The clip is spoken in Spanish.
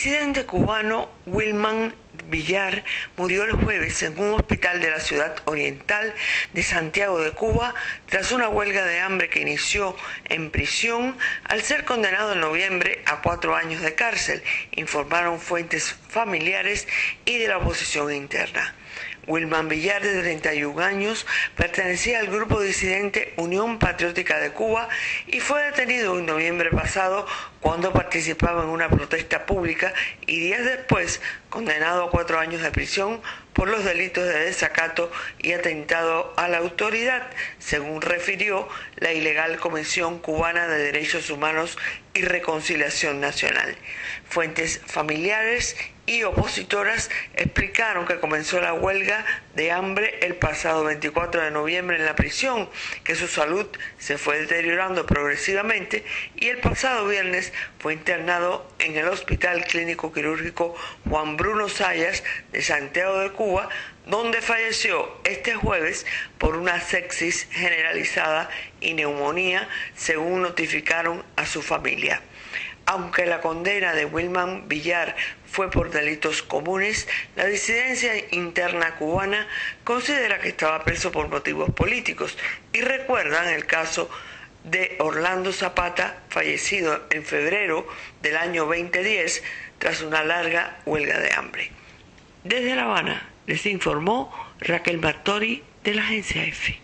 disidente cubano Wilman Villar murió el jueves en un hospital de la ciudad oriental de Santiago de Cuba tras una huelga de hambre que inició en prisión al ser condenado en noviembre a 4 años de cárcel, informaron fuentes familiares y de la oposición interna. Wilman Villar, de 31 años, pertenecía al grupo disidente Unión Patriótica de Cuba y fue detenido en noviembre pasado cuando participaba en una protesta pública y días después condenado a 4 años de prisión por los delitos de desacato y atentado a la autoridad, según refirió la ilegal Comisión Cubana de Derechos Humanos y Reconciliación Nacional. Fuentes familiares y opositoras explicaron que comenzó la huelga de hambre el pasado 24 de noviembre en la prisión, que su salud se fue deteriorando progresivamente y el pasado viernes fue internado en el Hospital Clínico Quirúrgico Juan Bruno Zayas de Santiago de Cuba, donde falleció este jueves por una sepsis generalizada y neumonía, según notificaron a su familia. Aunque la condena de Wilman Villar fue por delitos comunes, la disidencia interna cubana considera que estaba preso por motivos políticos y recuerdan el caso de Orlando Zapata, fallecido en febrero del año 2010 tras una larga huelga de hambre. Desde La Habana les informó Raquel Martori de la Agencia EFE.